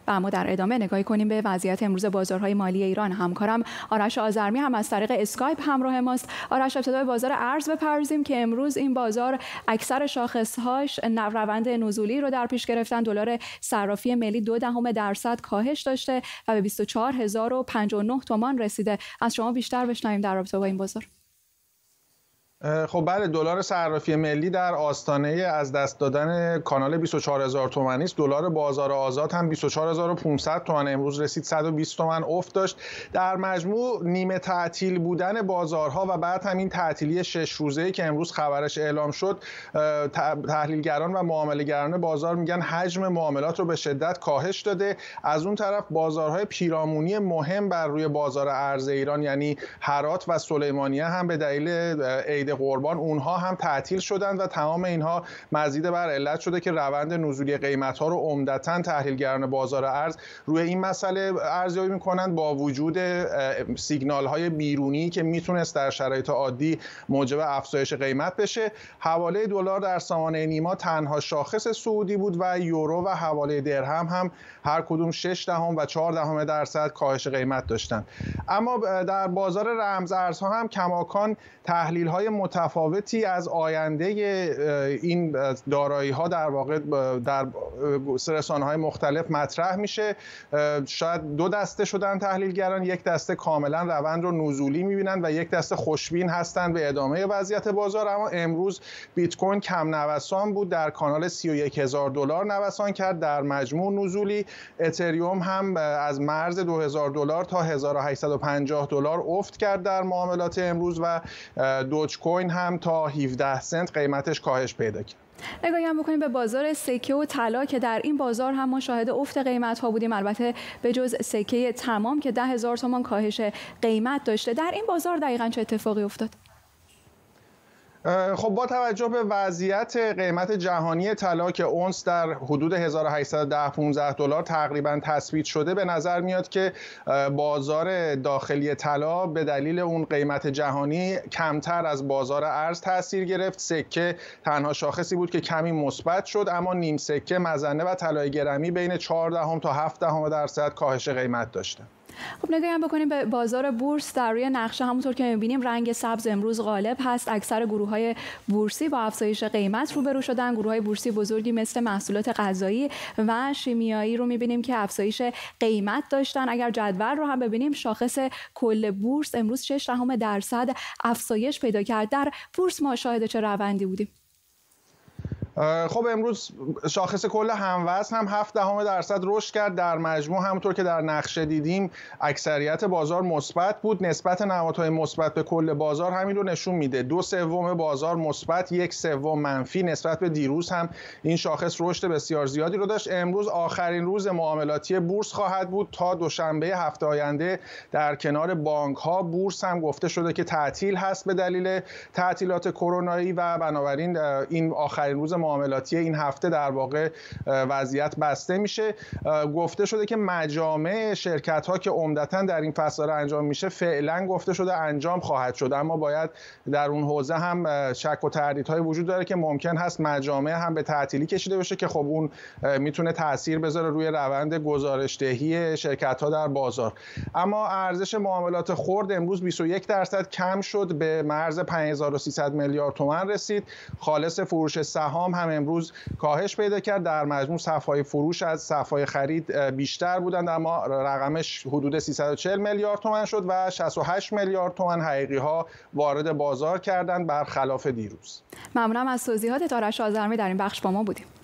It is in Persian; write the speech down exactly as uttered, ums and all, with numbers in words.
و اما در ادامه نگاهی کنیم به وضعیت امروز بازارهای مالی ایران. همکارم آرش آذرمی هم از طریق اسکایپ همراه ماست. آرش، ابتدا بازار ارز بپردازیم که امروز این بازار اکثر شاخص‌هاش روند نزولی رو در پیش گرفتن. دلار صرافی ملی دو دهم درصد کاهش داشته و به بیست و چهار هزار و پنجاه و نه تومان رسیده. از شما بیشتر بشنویم در رابطه با این بازار. خب بله، دلار صرافی ملی در آستانه از دست دادن کانال بیست و چهار هزار تومانی است. دلار بازار آزاد هم بیست و چهار هزار و پانصد تومان امروز رسید، صد و بیست تومان افت داشت. در مجموع نیمه تعطیل بودن بازارها و بعد همین تعطیلی شش روزه‌ای که امروز خبرش اعلام شد، تحلیلگران و معامله‌گران بازار میگن حجم معاملات رو به شدت کاهش داده. از اون طرف بازارهای پیرامونی مهم بر روی بازار ارز ایران یعنی هرات و سلیمانیه هم به دلیل عید قربان اونها هم تعطیل شدند و تمام اینها مزید بر علت شده که روند نزولی قیمت‌ها رو عمدتاً تحلیلگران بازار ارز روی این مسئله ارزیابی می‌کنند، با وجود سیگنال‌های بیرونی که میتونست در شرایط عادی موجب افزایش قیمت بشه. حواله دلار در سامانه نیما تنها شاخص صعودی بود و یورو و حواله درهم هم هر کدوم شش دهم و چهار دهم درصد کاهش قیمت داشتند. اما در بازار رمز ارزها هم کماکان تحلیل‌های متفاوتی از آینده این دارایی‌ها در واقع در رسانه‌های مختلف مطرح میشه. شاید دو دسته شدن تحلیلگران، یک دسته کاملا روند رو نزولی می‌بینن و یک دسته خوشبین هستند به ادامه وضعیت بازار. اما امروز بیت کوین کم نوسان بود، در کانال سی و یک هزار دلار نوسان کرد در مجموع نزولی. اتریوم هم از مرز دو هزار دلار تا هزار و هشتصد و پنجاه دلار افت کرد در معاملات امروز و دوج کوین هم تا هفده سنت قیمتش کاهش پیدا کرد. نگاهی هم بکنیم به بازار سکه و طلا که در این بازار هم ما شاهد افت قیمت ها بودیم، البته به جز سکه تمام که ده هزار تومان کاهش قیمت داشته. در این بازار دقیقاً چه اتفاقی افتاد؟ خب با توجه به وضعیت قیمت جهانی طلا که اونس در حدود هزار و هشتصد و ده پانزده دلار تقریبا تثبیت شده، به نظر میاد که بازار داخلی طلا به دلیل اون قیمت جهانی کمتر از بازار ارز تاثیر گرفت. سکه تنها شاخصی بود که کمی مثبت شد، اما نیم سکه، مظنه و طلای گرمی بین چهار دهم تا هفت دهم درصد کاهش قیمت داشتند. خب نگاهی هم بکنیم به بازار بورس. در روی نقشه همونطور که می‌بینیم رنگ سبز امروز غالب هست. اکثر گروه‌های بورسی با افزایش قیمت روبرو شدن. گروه‌های بورسی بزرگی مثل محصولات غذایی و شیمیایی رو می‌بینیم که افزایش قیمت داشتن. اگر جدول رو هم ببینیم شاخص کل بورس امروز شش دهم درصد افزایش پیدا کرد. در بورس ما شاهد چه روندی بودیم؟ خب امروز شاخص کل هموزن هم هفت دهم درصد رشد کرد. در مجموع همونطور که در نقشه دیدیم اکثریت بازار مثبت بود. نسبت نمادهای مثبت به کل بازار همین رو نشون میده. دو سوم بازار مثبت، یک سوم منفی. نسبت به دیروز هم این شاخص رشد بسیار زیادی رو داشت. امروز آخرین روز معاملاتی بورس خواهد بود تا دوشنبه هفته آینده. در کنار بانک ها بورس هم گفته شده که تعطیل هست به دلیل تعطیلات کرونایی و بنابراین این آخرین روز معاملاتی این هفته در واقع وضعیت بسته میشه. گفته شده که مجامع شرکت ها که عمدتاً در این فصل انجام میشه فعلا گفته شده انجام خواهد شد، اما باید در اون حوزه هم شک و تردیدهای وجود داره که ممکن هست مجامع هم به تعطیلی کشیده بشه که خب اون میتونه تاثیر بذاره روی روند گزارشدهی شرکت ها در بازار. اما ارزش معاملات خرد امروز بیست و یک درصد کم شد، به مرز پنج هزار و سیصد میلیارد تومان رسید. خالص فروش سهام هم امروز کاهش پیدا کرد. در مجموع صفهای فروش از صفهای خرید بیشتر بودند، اما رقمش حدود سیصد و چهل میلیارد تومان شد و شصت و هشت میلیارد تومان حقیقی ها وارد بازار کردند برخلاف دیروز. ممنونم از توضیحات. آرش آذرمی در این بخش با ما بودیم.